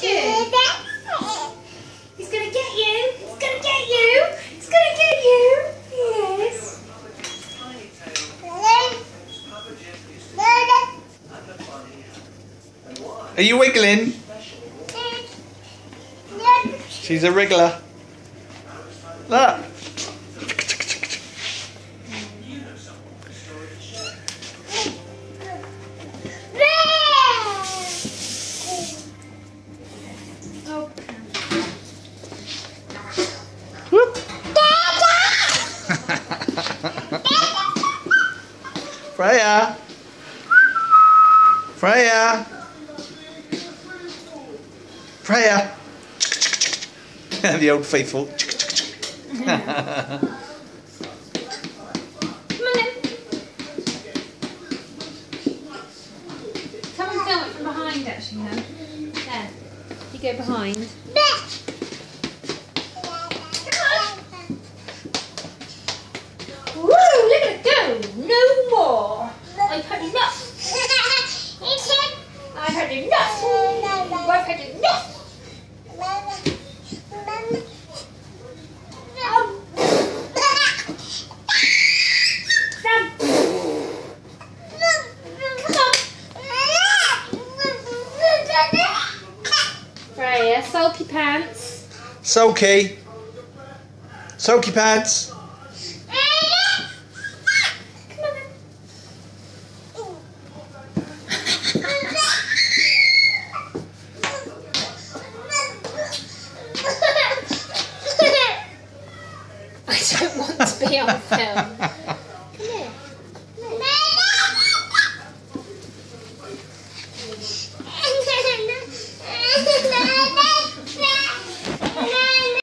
you. He's gonna get you. He's gonna get you. He's gonna get you. Yes. Are you wiggling? She's a wriggler. Look. Freya! Freya! Freya! The old faithful. Come on then. Come and film it from behind actually, no? There. You go behind. Woo! Look at it go! No more! I've had enough! I've had enough! I've had enough! Freya, sulky pants. Sulky. Sulky pants. I don't want to be on film.